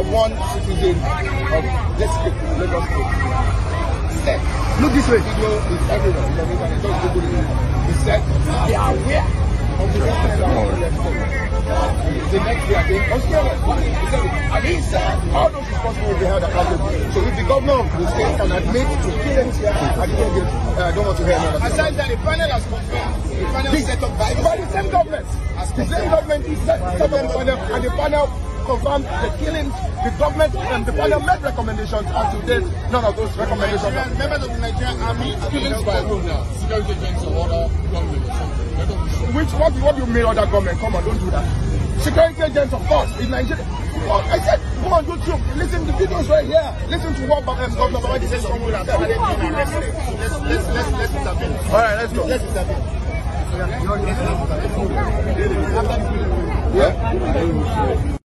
one citizen of this Lagos State said, look this way. Video is everywhere. Just Google it. He said they are aware of the resident of the next day again. And he said all those responsible will be held accountable. So if the governor of the state can admit to killings here, I don't want to hear another. Aside that, the panel has confirmed. The panel set up by the same government. The same government is set up the panel, and the panel confirmed the killings. The government and the panel made recommendations, and to date, none of those recommendations. Members of the Nigerian Army killings by whom now? Security agents or other government or something? What do you mean other government? Come on, don't do that. Security agents, of course, in Nigeria. Well, I said, go on YouTube, listen to videos right here. Listen to what Governor Babadi says. Let's intervene. All right, let's go. Let's intervene. Yeah.